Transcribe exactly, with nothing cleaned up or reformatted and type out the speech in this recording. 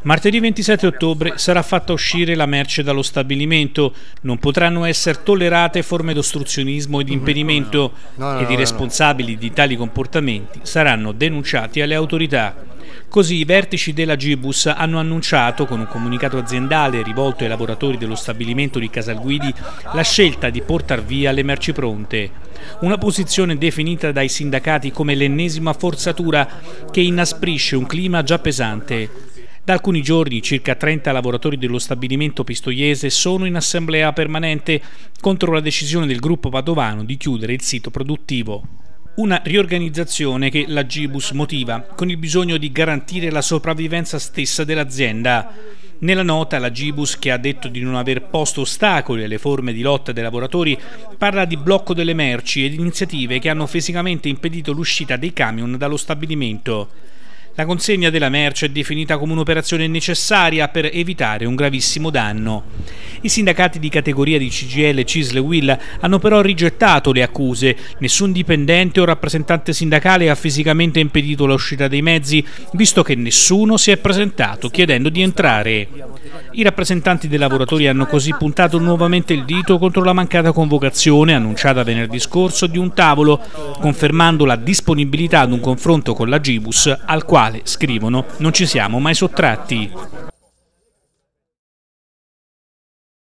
Martedì ventisette ottobre sarà fatta uscire la merce dallo stabilimento. Non potranno essere tollerate forme di ostruzionismo ed impedimento No, no, ed i no, responsabili di tali comportamenti saranno denunciati alle autorità. Così i vertici della Gibus hanno annunciato, con un comunicato aziendale rivolto ai lavoratori dello stabilimento di Casalguidi, la scelta di portar via le merci pronte. Una posizione definita dai sindacati come l'ennesima forzatura che inasprisce un clima già pesante. Da alcuni giorni circa trenta lavoratori dello stabilimento pistoiese sono in assemblea permanente contro la decisione del gruppo padovano di chiudere il sito produttivo. Una riorganizzazione che la Gibus motiva con il bisogno di garantire la sopravvivenza stessa dell'azienda. Nella nota la Gibus, che ha detto di non aver posto ostacoli alle forme di lotta dei lavoratori, parla di blocco delle merci ed iniziative che hanno fisicamente impedito l'uscita dei camion dallo stabilimento. La consegna della merce è definita come un'operazione necessaria per evitare un gravissimo danno. I sindacati di categoria di C G I L, C I S L e U I L hanno però rigettato le accuse. Nessun dipendente o rappresentante sindacale ha fisicamente impedito l'uscita dei mezzi, visto che nessuno si è presentato chiedendo di entrare. I rappresentanti dei lavoratori hanno così puntato nuovamente il dito contro la mancata convocazione, annunciata venerdì scorso, di un tavolo, confermando la disponibilità ad un confronto con la Gibus, al quale, scrivono, non ci siamo mai sottratti.